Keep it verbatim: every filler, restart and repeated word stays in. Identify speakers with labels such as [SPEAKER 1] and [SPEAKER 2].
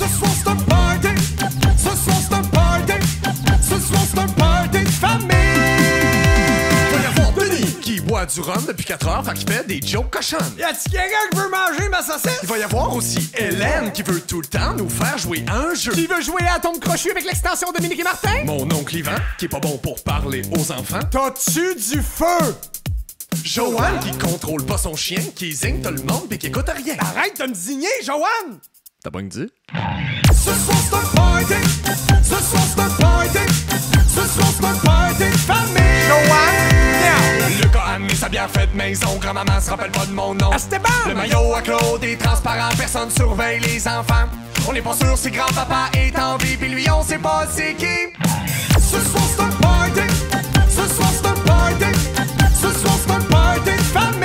[SPEAKER 1] Ce soir c'est un party, ce soir c'est un party, ce soir c'est un party de famille.
[SPEAKER 2] Va y avoir Denis qui boit du rhum depuis quatre heures, fait qu'il fait des jokes cochonnes.
[SPEAKER 3] Y'a-t-il quelqu'un qui veut manger ma saucisse?
[SPEAKER 2] Il va y avoir aussi Hélène qui veut tout le temps nous faire jouer à un jeu.
[SPEAKER 3] Qui veut jouer à tombe crochu avec l'extension Dominique et Martin?
[SPEAKER 2] Mon oncle Yvan, qui est pas bon pour parler aux enfants.
[SPEAKER 3] T'as-tu du feu?
[SPEAKER 2] Joanne qui contrôle pas son chien, qui zigne tout le monde pis qui écoute rien.
[SPEAKER 3] Arrête de me digner, Joanne!
[SPEAKER 2] T'as pas dit?
[SPEAKER 1] Ce soir c'est un party, ce soir c'est un party, ce soir c'est un party de famille.
[SPEAKER 3] Joanne!
[SPEAKER 2] Le gars a mis sa bière faite maison, grand-maman se rappelle pas de mon nom.
[SPEAKER 3] Esteban!
[SPEAKER 2] Le maillot à Claude est transparent, personne surveille les enfants. On n'est pas sûr si grand-papa est en vie, pis lui on sait pas c'est qui.
[SPEAKER 1] Ce soir c'est un party, ce soir c'est un party, ce soir c'est un party de famille.